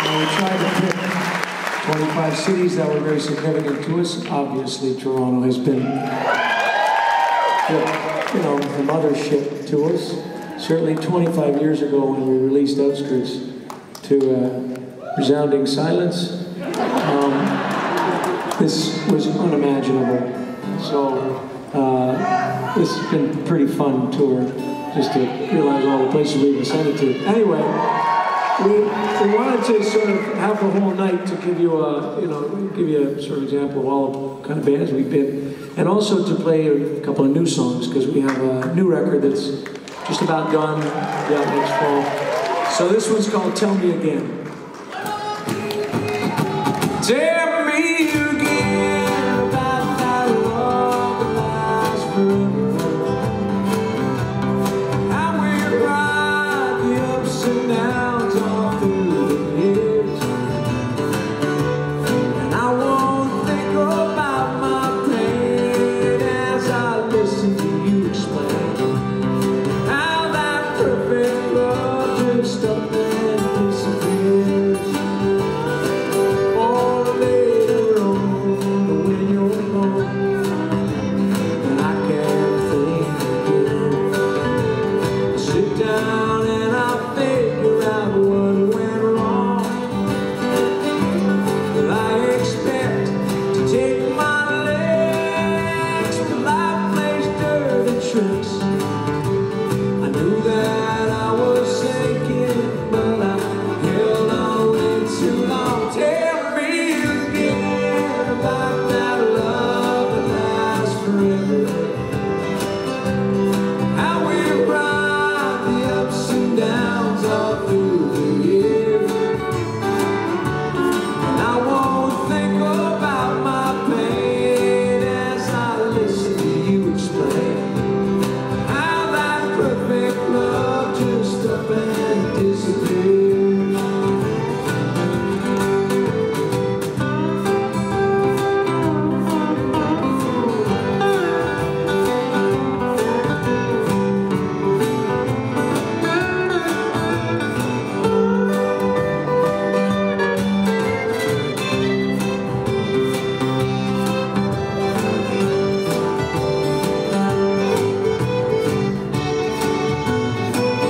We tried to pick 25 cities that were very significant to us. Obviously, Toronto has been the mothership to us. Certainly 25 years ago when we released Outskirts to resounding silence, this was unimaginable. So this has been a pretty fun tour, just to realize all the places we've ascended to. Anyway, we wanted to sort of have the whole night to give you a, give you a sort of example of all the kind of bands we've been, and also to play a couple of new songs, because we have a new record that's just about done, next fall. So this one's called Tell Me Again. Tell me again about that love that lasts forever. How we ride the ups and downs all through the years. And I won't think about my pain as I listen to you explain how that perfect love just up and disappears.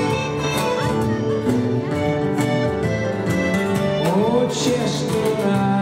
Chestnut